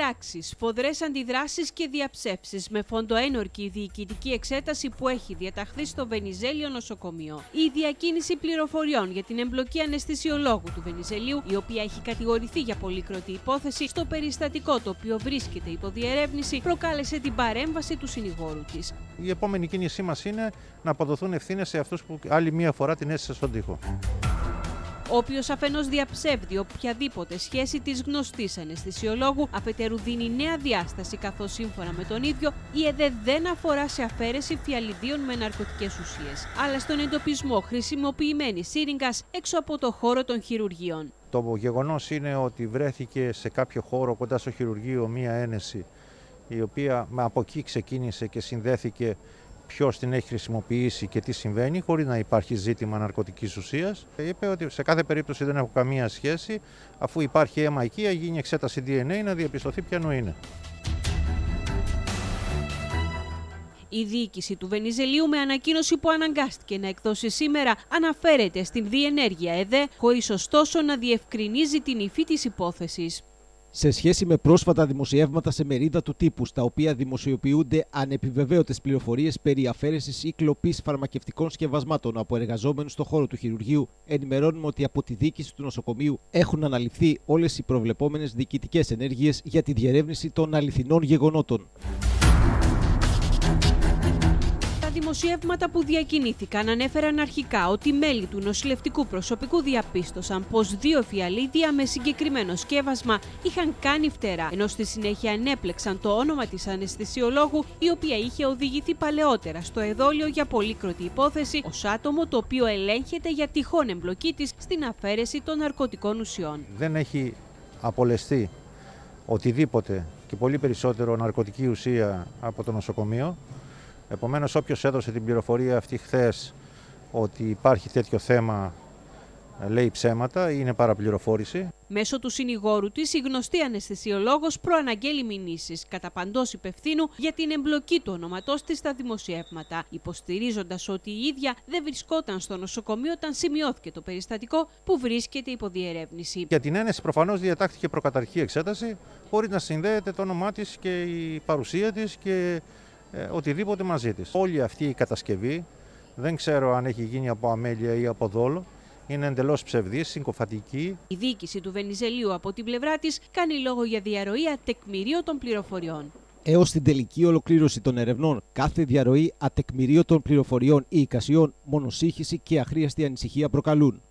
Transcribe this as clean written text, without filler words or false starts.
σειράξεις, σφοδρές αντιδράσεις και διαψεύσεις με φοντοένορκη η διοικητική εξέταση που έχει διαταχθεί στο Βενιζέλιο νοσοκομείο. Η διακίνηση πληροφοριών για την εμπλοκή αναισθησιολόγου του Βενιζελίου, η οποία έχει κατηγορηθεί για πολύκροτη υπόθεση στο περιστατικό το οποίο βρίσκεται υπό διερεύνηση, προκάλεσε την παρέμβαση του συνηγόρου της. Η επόμενη κίνησή μας είναι να αποδοθούν ευθύνες σε αυτούς που άλλη μία φορά την έστησαν στον τοίχο. Όποιος αφενός διαψεύδει οποιαδήποτε σχέση της γνωστής αναισθησιολόγου, αφετέρου δίνει νέα διάσταση, καθώς σύμφωνα με τον ίδιο η ΕΔΕ δεν αφορά σε αφαίρεση φιαλιδίων με ναρκωτικές ουσίες, αλλά στον εντοπισμό χρησιμοποιημένης σύριγγας έξω από το χώρο των χειρουργείων. Το γεγονός είναι ότι βρέθηκε σε κάποιο χώρο κοντά στο χειρουργείο μία ένεση, η οποία από εκεί ξεκίνησε και συνδέθηκε ποιος την έχει χρησιμοποιήσει και τι συμβαίνει, χωρίς να υπάρχει ζήτημα ναρκωτικής ουσίας. Είπε ότι σε κάθε περίπτωση δεν έχω καμία σχέση, αφού υπάρχει αίμα εκεί, θα γίνει εξέταση DNA να διαπιστωθεί ποιανού είναι. Η διοίκηση του Βενιζελίου, με ανακοίνωση που αναγκάστηκε να εκδώσει σήμερα, αναφέρεται στην διενέργεια ΕΔΕ, χωρίς ωστόσο να διευκρινίζει την υφή της υπόθεσης. Σε σχέση με πρόσφατα δημοσιεύματα σε μερίδα του τύπου, στα οποία δημοσιοποιούνται ανεπιβεβαίωτες πληροφορίες περί αφαίρεσης ή κλοπής φαρμακευτικών σκευασμάτων από εργαζόμενους στον χώρο του χειρουργείου, ενημερώνουμε ότι από τη διοίκηση του νοσοκομείου έχουν αναλυφθεί όλες οι προβλεπόμενες διοικητικές ενέργειες για τη διερεύνηση των αληθινών γεγονότων. Τα δημοσιεύματα που διακινήθηκαν ανέφεραν αρχικά ότι μέλη του νοσηλευτικού προσωπικού διαπίστωσαν πως 2 φιαλίδια με συγκεκριμένο σκεύασμα είχαν κάνει φτερά, ενώ στη συνέχεια ανέπλεξαν το όνομα της αναισθησιολόγου, η οποία είχε οδηγηθεί παλαιότερα στο εδόλιο για πολύκροτη υπόθεση ως άτομο το οποίο ελέγχεται για τυχόν εμπλοκή της στην αφαίρεση των ναρκωτικών ουσιών. Δεν έχει απολεστεί οτιδήποτε και πολύ περισσότερο ναρκωτική ουσία από το νοσοκομείο. Επομένως, όποιος έδωσε την πληροφορία αυτή χθες ότι υπάρχει τέτοιο θέμα λέει ψέματα ή είναι παραπληροφόρηση. Μέσω του συνηγόρου της, η γνωστή αναισθησιολόγος προαναγγέλει μηνύσεις κατά παντός υπευθύνου για την εμπλοκή του ονόματός της στα δημοσιεύματα, υποστηρίζοντας ότι η ίδια δεν βρισκόταν στο νοσοκομείο όταν σημειώθηκε το περιστατικό που βρίσκεται υπό διερεύνηση. Για την ένεση προφανώς διατάχθηκε προκαταρχική εξέταση, χωρίς να συνδέεται το όνομά της και η παρουσία της και οτιδήποτε μαζί της. Όλη αυτή η κατασκευή, δεν ξέρω αν έχει γίνει από αμέλεια ή από δόλο, είναι εντελώς ψευδής, συγκοφατική. Η διοίκηση του Βενιζελίου από την πλευρά της κάνει λόγο για διαρροή ατεκμηρίωτων πληροφοριών. Έως την τελική ολοκλήρωση των ερευνών, κάθε διαρροή ατεκμηρίωτων πληροφοριών ή εικασιών μονοσύγχυση και αχρίαστη ανησυχία προκαλούν.